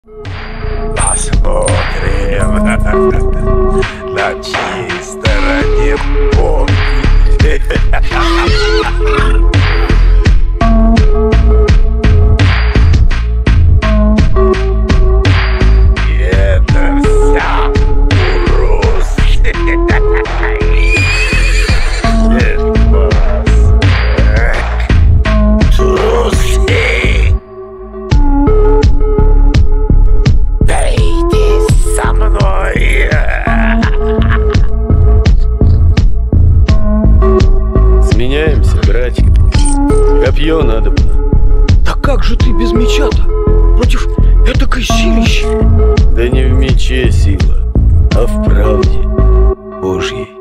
Посмотрим, на чьей стороне боги. Это вся русская. Трусы. Дойди со мной. Сменяемся, братик. Копье надо было. Да как же ты без меча-то? Против этакой силища? Да не в мече сила, а в правде Божьей.